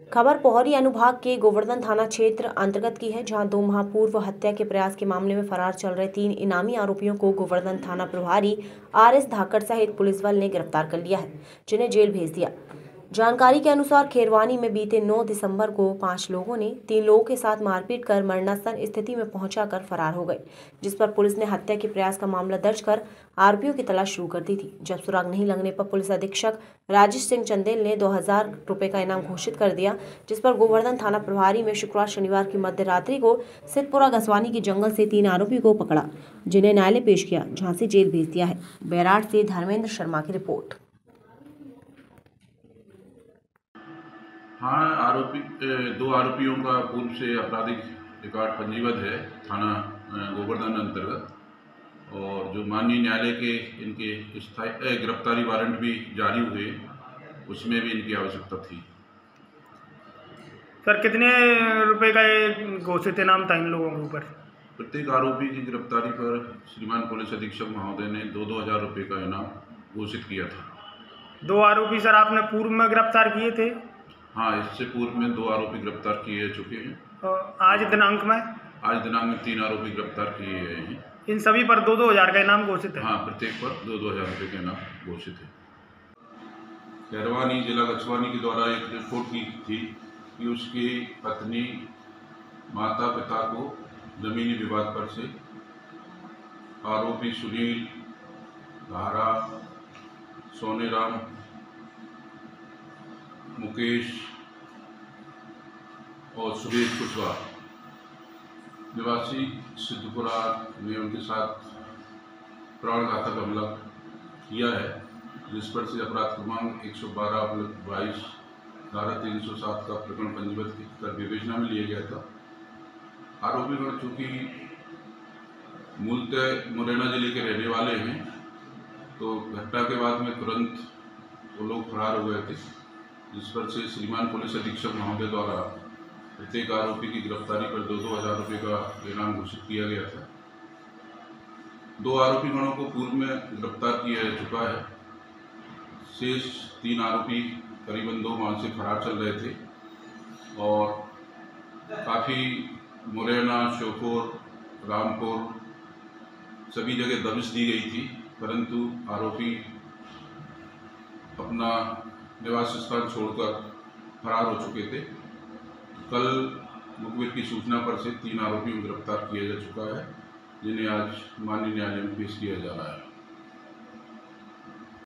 खबर पोहरी अनुभाग के गोवर्धन थाना क्षेत्र अंतर्गत की है, जहां 2 माह पूर्व हत्या के प्रयास के मामले में फरार चल रहे 3 इनामी आरोपियों को गोवर्धन थाना प्रभारी RS धाकड़ सहित पुलिस बल ने गिरफ्तार कर लिया है, जिन्हें जेल भेज दिया। जानकारी के अनुसार खेरवानी में बीते 9 दिसंबर को 5 लोगों ने 3 लोगों के साथ मारपीट कर मरणासन स्थिति में पहुंचाकर फरार हो गए, जिस पर पुलिस ने हत्या के प्रयास का मामला दर्ज कर आरोपियों की तलाश शुरू कर दी थी। जब सुराग नहीं लगने पर पुलिस अधीक्षक राजेश सिंह चंदेल ने 2000 रुपए का इनाम घोषित कर दिया, जिस पर गोवर्धन थाना प्रभारी में शुक्रवार शनिवार की मध्य रात्रि को सिद्धपुरा घसवानी के जंगल से 3 आरोपियों को पकड़ा, जिन्हें न्यायालय पेश किया, जहां से जेल भेज दिया है। बैराट से धर्मेंद्र शर्मा की रिपोर्ट। हाँ, 2 आरोपियों का पूर्व से आपराधिक रिकॉर्ड पंजीबद्ध है थाना गोवर्धन अंतर्गत, और जो माननीय न्यायालय के इनके स्थायी गिरफ्तारी वारंट भी जारी हुए, उसमें भी इनकी आवश्यकता थी। सर, कितने रुपए का घोषित इनाम था इन लोगों के ऊपर? प्रत्येक आरोपी की गिरफ्तारी पर श्रीमान पुलिस अधीक्षक महोदय ने 2-2 हज़ार रुपये का इनाम घोषित किया था। 2 आरोपी सर आपने पूर्व में गिरफ्तार किए थे? हाँ, इससे पूर्व में 2 आरोपी गिरफ्तार किए चुके हैं। और आज दिनांक में? आज दिनांक में 3 आरोपी गिरफ्तार किए गए हैं। इन सभी पर 2-2 हज़ार का इनाम घोषित है? हाँ, प्रत्येक पर 2-2 हज़ार रुपये का इनाम घोषित है। खेरवानी जिला घसवानी के द्वारा एक रिपोर्ट की थी कि उसकी पत्नी माता पिता को जमीनी विवाद पर से आरोपी सुनील, धारा, सोनेराम, मुकेश और सुरेश कुशवाहा निवासी सिद्धपुरा ने उनके साथ प्राणघातक हमला किया है, जिस पर से अपराध क्रमांक 112/22 धारा 307 का प्रकरण पंजीबद्ध कर विवेचना में लिया गया था। आरोपीगण चूँकि मूलतः मुरैना जिले के रहने वाले हैं, तो घटना के बाद में तुरंत वो लोग फरार हो गए थे, जिस पर से श्रीमान पुलिस अधीक्षक महोदय द्वारा प्रत्येक आरोपी की गिरफ्तारी पर 2-2 हज़ार रुपये का इनाम घोषित किया गया था। 2 आरोपीगणों को पूर्व में गिरफ्तार किया जा चुका है। शेष 3 आरोपी करीबन 2 माह से फरार चल रहे थे और काफ़ी मुरैना, श्योपुर, रामपुर सभी जगह दबिश दी गई थी, परंतु आरोपी अपना निवास स्थान छोड़कर फरार हो चुके थे। कल मुखबिर की सूचना पर से 3 आरोपियों को गिरफ्तार किया जा चुका है, जिन्हें आज माननीय न्यायालय में पेश किया जा रहा है।